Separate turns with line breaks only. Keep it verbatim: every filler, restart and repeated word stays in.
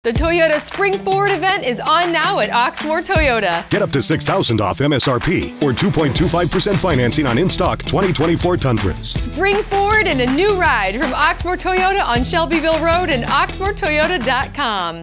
The Toyota Spring Forward event is on now at Oxmoor Toyota.
Get up to six thousand dollars off M S R P or two point two five percent financing on in-stock twenty twenty-four Tundras.
Spring forward in a new ride from Oxmoor Toyota on Shelbyville Road and oxmoor toyota dot com.